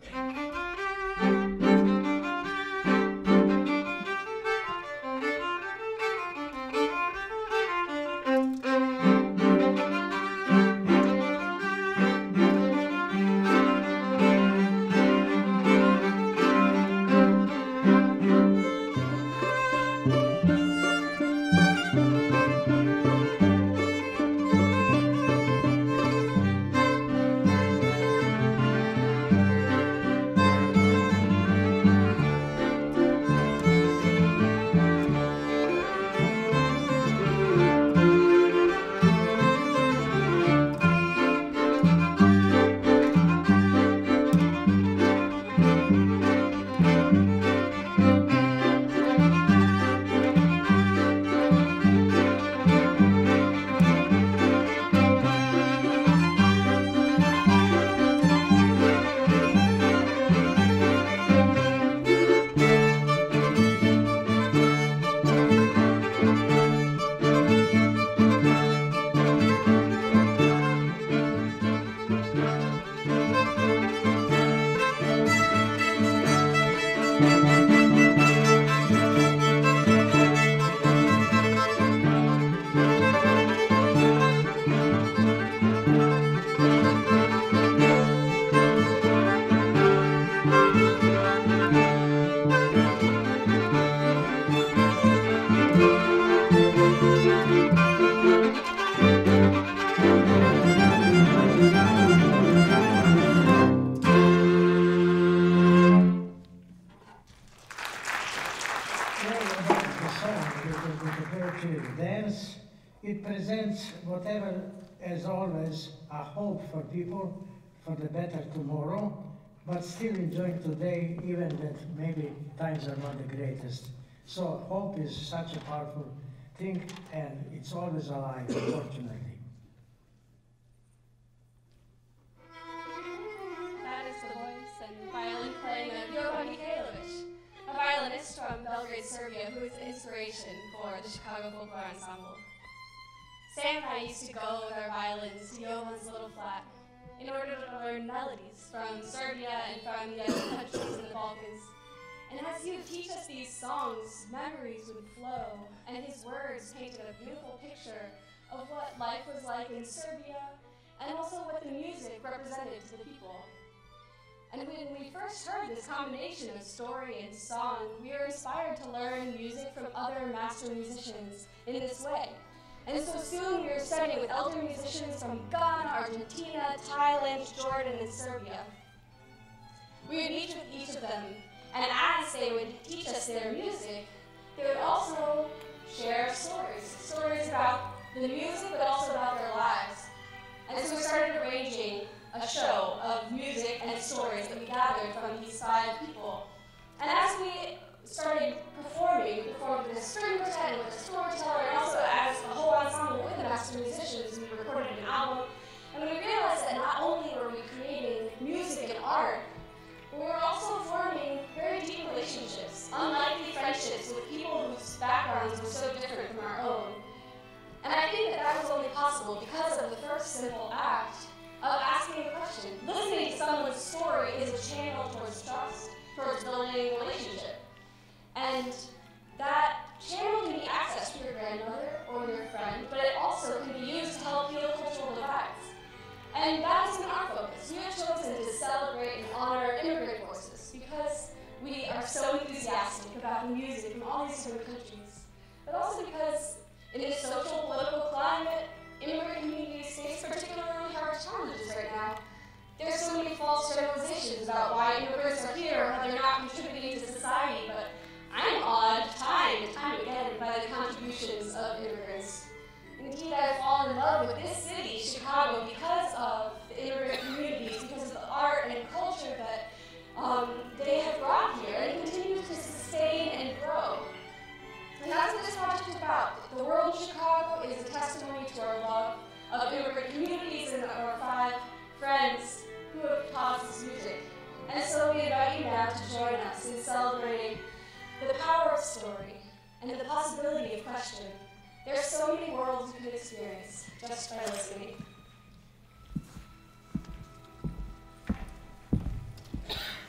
It presents whatever, as always, a hope for people for the better tomorrow, but still enjoying today, even that maybe times are not the greatest. So hope is such a powerful thing, and it's always alive, unfortunately. That is the voice and violin playing of Jovan Mikhailovic, a violinist from Belgrade, Serbia, who is the inspiration for the Chicago Folklore Ensemble. Sam and I used to go with our violins to Jovan's little flat in order to learn melodies from Serbia and from the other countries in the Balkans. And as he would teach us these songs, memories would flow, and his words painted a beautiful picture of what life was like in Serbia, and also what the music represented to the people. And when we first heard this combination of story and song, we were inspired to learn music from other master musicians in this way. And so soon we were studying with elder musicians from Ghana, Argentina, Thailand, Jordan, and Serbia. We would meet with each of them, and as they would teach us their music, they would also share stories about the music, but also about their lives. And so we started arranging a show of music and stories that we gathered from these 5 people. And as we started performing, we performed with a string quartet, with a storyteller, and also as a whole ensemble with the master musicians. We recorded an album, and we realized that not only were we creating music and art, but we were also forming very deep relationships, unlikely friendships with people whose backgrounds were so different from our own. And I think that was only possible because of the first simple act of asking a question. Listening to someone's story is a channel towards trust, towards building a relationship. And that channel can be accessed through your grandmother or your friend, but it also can be used to help heal cultural divides. And that has been our focus. We have chosen to celebrate and honor immigrant voices because we are so enthusiastic about the music from all these different countries, but also because in this social political climate, immigrant communities face particularly hard challenges right now. There's so many false generalizations about why immigrants are here or how they're not contributing to society, but I'm awed time and time again by the contributions of immigrants. Indeed, I've fallen in love with this city, Chicago, because of the immigrant communities, because of the art and culture that they have brought here and continue to sustain and grow. And that's what this project is about. The World of Chicago is a testimony to our love of immigrant communities and our 5 friends who have taught us this music. And so we invite you now to join us in celebrating the power of story and the possibility of question. There are so many worlds you can experience just by listening.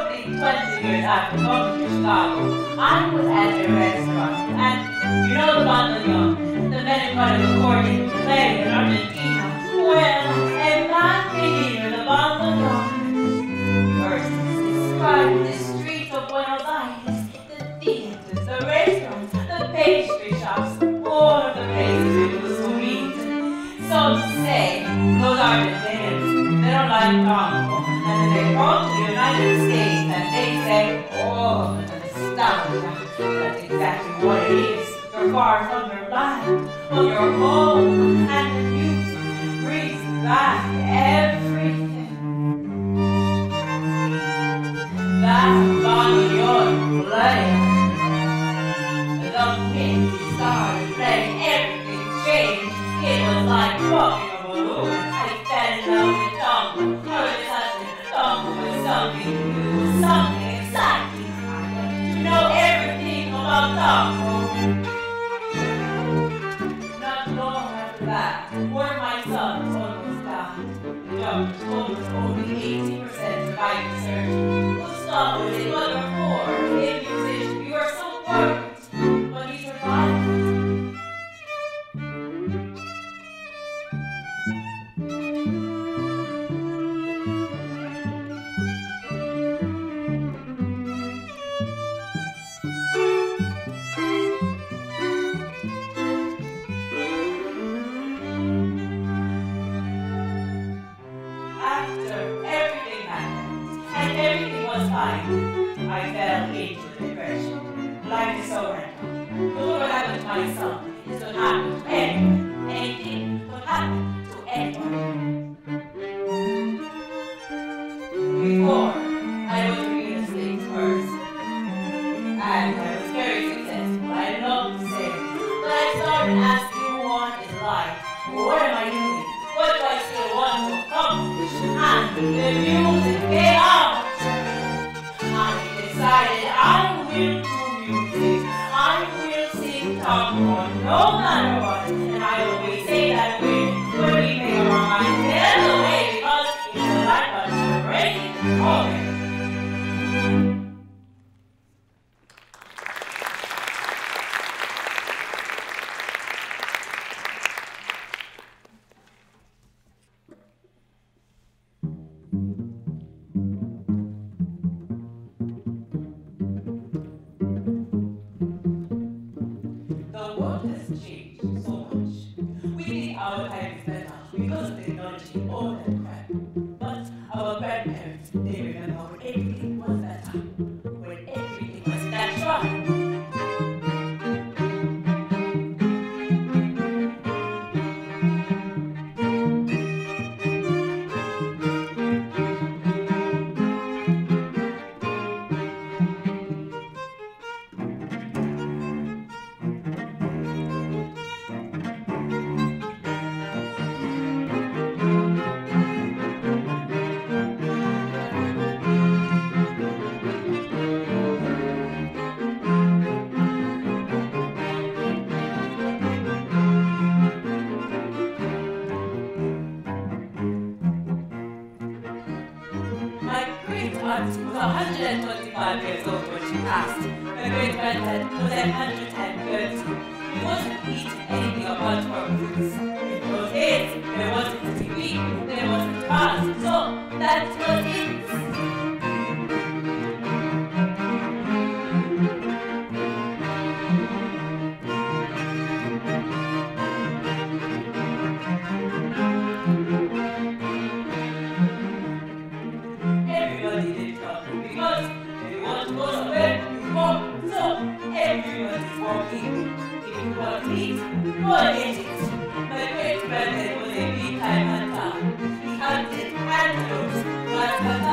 roughly 20 years after coming to Chicago, I was at a restaurant, and you know the bandoneon, the melancholic accordion we play in Argentina. Well, embarking here, the bandoneon. First, describe the streets of Buenos Aires, the theaters, the restaurants, the pastry shops, all of the places we used to meet. Some say those Argentinians, they don't like tango, and then they come to the United States and they say, oh, nostalgia. That's exactly what it is. You're far from your land, from your home, and the music brings back everything. That bandoneon playing, the minute he started playing, everything changed. It was like popping a balloon. I fell in love with tango. All of a sudden, tango was something new, something exciting. I wanted to know everything about tango. Not long after that, when my son was almost died, the doctor told us only 80% surviving surgery. Gustavo is another 4, a musician. You are so worried, but he survived. I fell into depression. Life is so random. Look what happened to my son. This could happen to anyone. Anything could happen to anyone. Before, I was a real estate person. And I was very successful. I loved sales. But I started asking what is life? What am I doing? What do I still want to accomplish? And the music came out. I will do music. I will sing tango no matter what. And I always say that when we make our minds get away, because it's like a breaking moment. Was 125 years old when she passed. Her great-granddad was 130. He wasn't eating anything apart from fruits. In those days, there wasn't TV, there wasn't cars, so that was it. What is it? My great-granddad was a big-time hunter. He hunted antelopes, but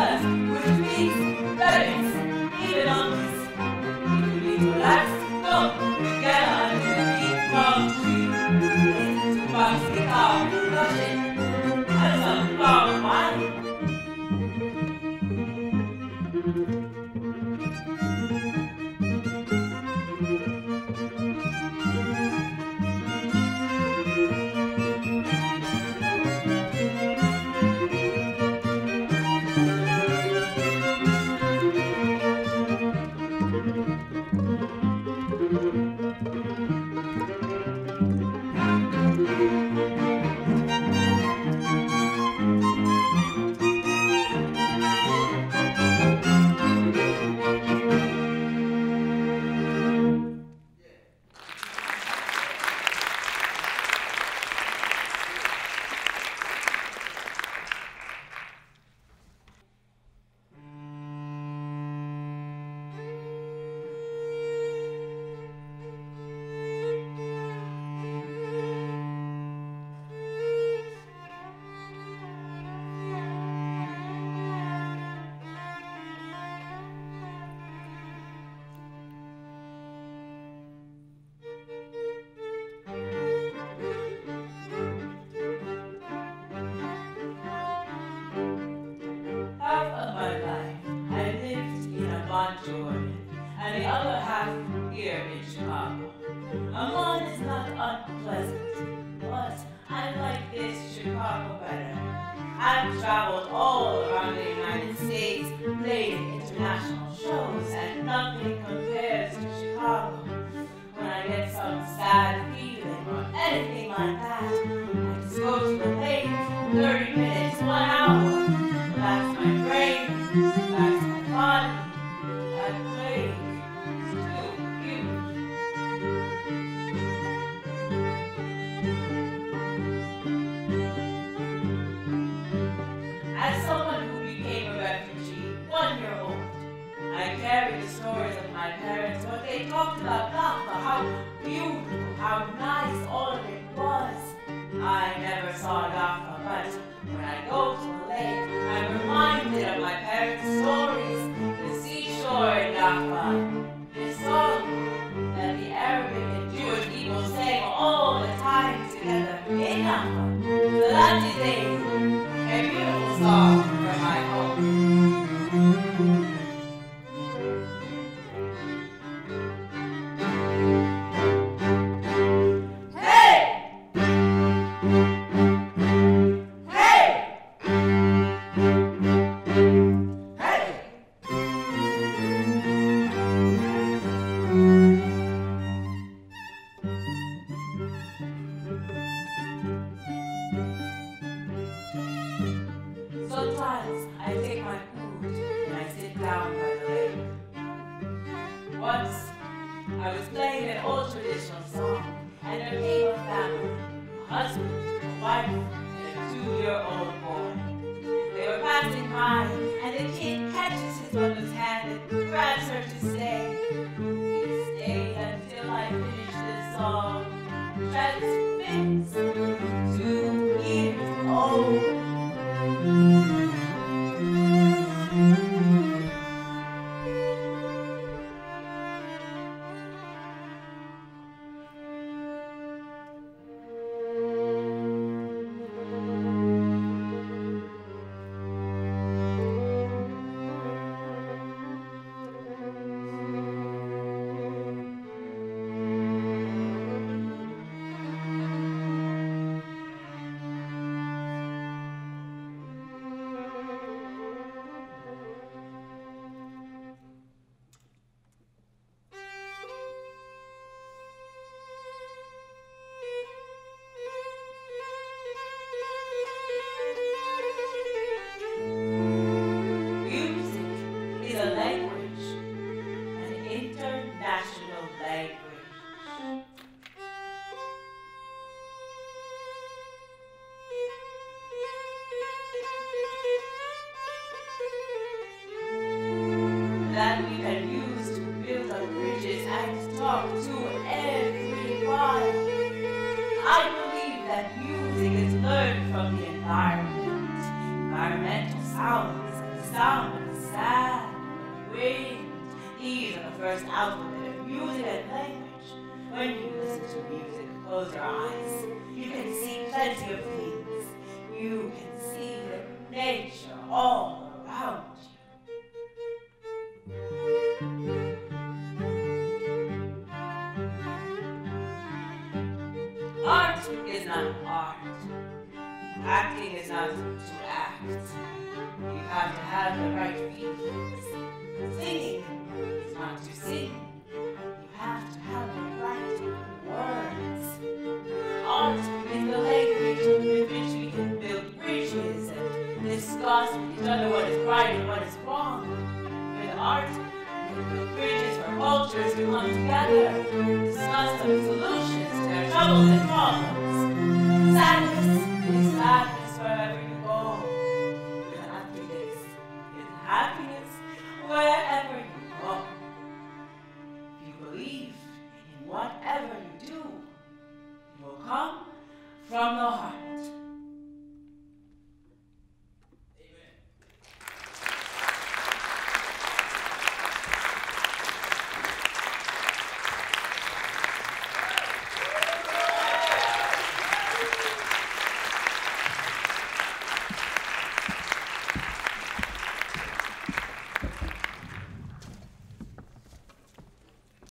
not Jordan, and the other half here in Chicago. And one is not unpleasant, but I like this Chicago better. I've traveled all around the United States, played in international shows, and nothing compares to Chicago. When I get some sad feeling or anything like that, I just go to the lake, 30 minutes, 1 hour. Relax my brain, relax my body. That lake is too cute. As someone who became a refugee, 1 year old, I carry the stories of my parents, what they talked about Napa, how beautiful, how nice all of it was. I never saw Napa, but when I go to the lake, I'm reminded of my parents' stories, the seashore in Napa, this song that the Arabic and Jewish people sang all the time together in Napa. So that is a beautiful song from my home. Sometimes I take my food and I sit down by the lake. Once I was playing an old traditional song and there came a family, a husband, a wife, and a 2-year-old boy. They were passing by and the kid catches his mother's hand and grabs her to stay. He stayed until I finished the song. Transfixed, 2 years old. That we can use to build up bridges and talk to everyone. I believe that music is learned from the environment. Environmental sounds and the sound of the sand, wind. These are the first alphabet of music and language. When you listen to music, close your eyes. You can see plenty of things. You can see the nature all around you. Art is not art. Acting is not to act. You have to have the right feelings. Singing is not to sing. You have to have the right words. Art is the language with which we can build bridges and discuss with each other what is right and what is wrong. With art, we can build bridges for cultures to come together, discuss some solutions to their troubles and problems. Sadness is sadness wherever you go. With happiness is happiness wherever you go. If you believe in whatever you do, it will come from the heart.